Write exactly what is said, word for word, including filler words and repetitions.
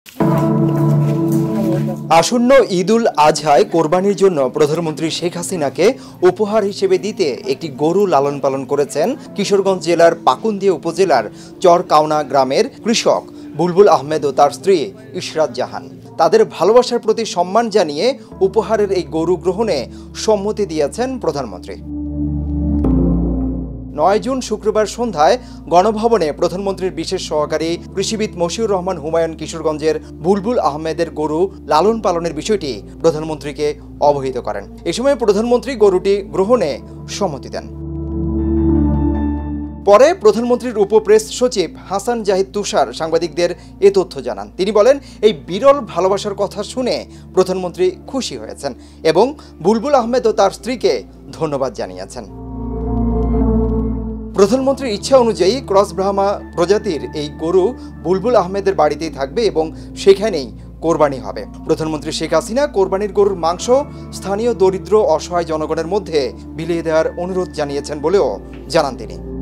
আসন্ন ঈদ উল আজহায় কোরবানির জন্য প্রধানমন্ত্রী শেখ হাসিনাকে উপহার হিসেবে দিতে একটি গরু লালন পালন করেছেন কিশোরগঞ্জ জেলার পাকুন্দিয়া উপজেলার চরকাওনা গ্রামের কৃষক বুলবুল আহমেদ ও তার স্ত্রী ইশরাত জাহান। তাদের ভালোবাসার প্রতি সম্মান জানিয়ে উপহারের এই গরু গ্রহণে সম্মতি দিয়েছেন প্রধানমন্ত্রী। নয় জুন শুক্রবার সন্ধ্যায় গণভবনে প্রধানমন্ত্রীর বিশেষ সহকারী কৃষিবিদ মশিউর রহমান হুমায়ুন কিশোরগঞ্জের বুলবুল আহমেদের গরু লালন পালনের বিষয়টি প্রধানমন্ত্রীকে অবহিত করেন। এ সময় প্রধানমন্ত্রী গরুটি গ্রহণে সম্মতি দেন। পরে প্রধানমন্ত্রীর উপপ্রেস সচিব হাসান জাহিদ তুষার সাংবাদিকদের এ তথ্য জানান। তিনি বলেন, এই বিরল ভালোবাসার কথা শুনে প্রধানমন্ত্রী খুশি হয়েছেন এবং বুলবুল আহমেদ ও তার স্ত্রীকে ধন্যবাদ জানিয়েছেন। প্রধানমন্ত্রীর ইচ্ছা অনুযায়ী ক্রস ব্রাহ্মা প্রজাতির এই গরু বুলবুল আহমেদের বাড়িতেই থাকবে এবং সেখানেই কোরবানি হবে। প্রধানমন্ত্রী শেখ হাসিনা কোরবানির গরুর মাংস স্থানীয় দরিদ্র অসহায় জনগণের মধ্যে বিলিয়ে দেওয়ার অনুরোধ জানিয়েছেন বলেও জানান তিনি।